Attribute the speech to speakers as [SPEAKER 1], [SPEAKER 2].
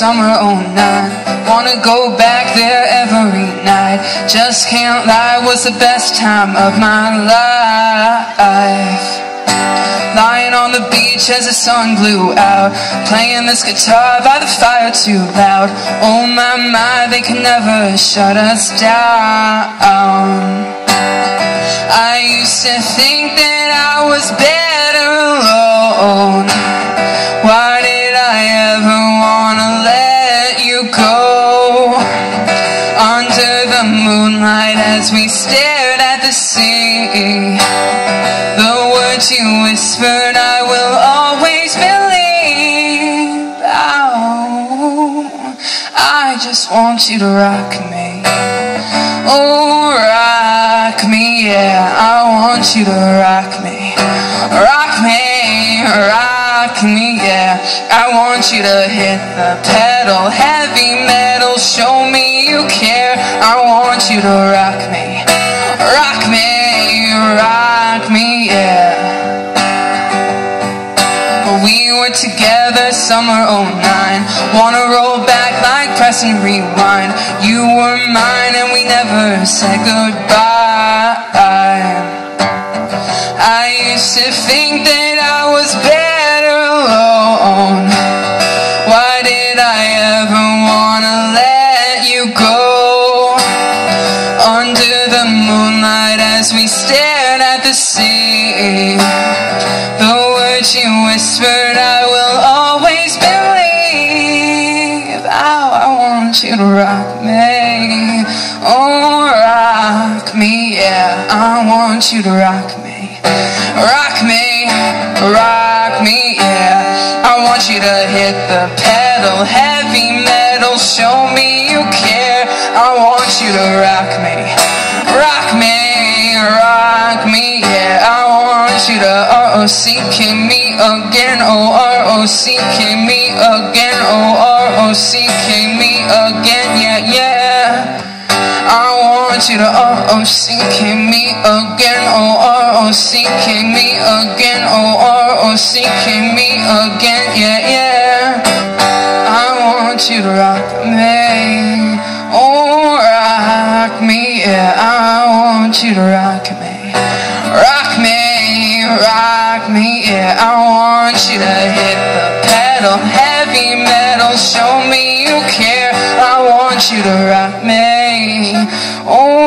[SPEAKER 1] summer '09. Wanna go back there every night. Just can't lie, was the best time of my life. Lying on the beach as the sun blew out, playing this guitar by the fire too loud. Oh my, they can never shut us down. I used to think that I was better alone. Why did I ever wanna let you go? Under the moonlight as we stared at the sea, the words you whispered I will always believe. Oh, I just want you to rock me. Oh, rock me, yeah, I want you to rock me. Rock me, rock me, yeah, I want you to hit the pedal, heavy metal, show me you care. I want you to rock me. Rock me, rock me, yeah. We were together summer '09. Wanna roll back like press and rewind. You were mine and we never said goodbye. I used to think that I was better alone. Why did I ever wanna let you go? Under the moonlight as we stared at the sea, the words you whispered I will always believe. Oh, I want you to rock me. Oh, rock me, yeah, I want you to rock me. Rock me, rock me, yeah, I want you to hit the pedal, heavy metal, show me you care. I want you to rock me. Rock me, rock me, yeah, I want you to R-O-C-K me again, oh, R-O-C-K me again, oh, R-O-C-K me again, yeah, yeah. I want you to R-O-C-K me again, oh, R-O-C-K me again, oh, R-O-C-K me again, yeah, yeah. I want you to rock me. Oh, rock me, yeah, I want you to rock me. Rock me, rock me, yeah, I want you to hit the pedal, heavy metal, show me you care. I want you to rock me. Oh,